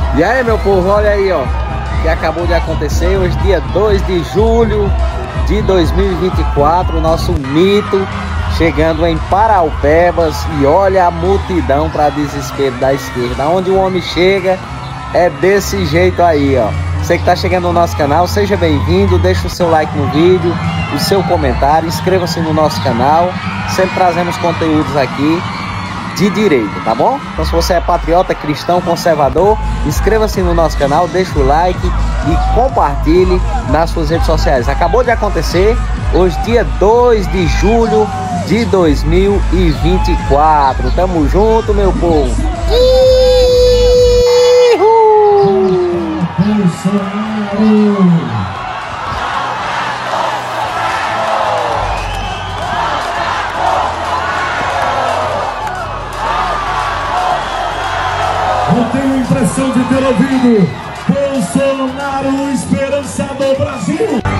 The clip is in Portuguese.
E aí, meu povo, olha aí, ó, que acabou de acontecer hoje, dia 2 de julho de 2024, o nosso mito chegando em Paraupebas. E olha a multidão para desespero da esquerda. Onde o homem chega é desse jeito aí, ó. Você que tá chegando no nosso canal, seja bem-vindo, deixa o seu like no vídeo, o seu comentário, inscreva-se no nosso canal. Sempre trazemos conteúdos aqui de direita, tá bom? Então, se você é patriota, cristão, conservador, inscreva-se no nosso canal, deixa o like e compartilhe nas suas redes sociais. Acabou de acontecer hoje, dia 2 de julho de 2024. Tamo junto, meu povo. Eu tenho a impressão de ter ouvido Bolsonaro, esperança do Brasil.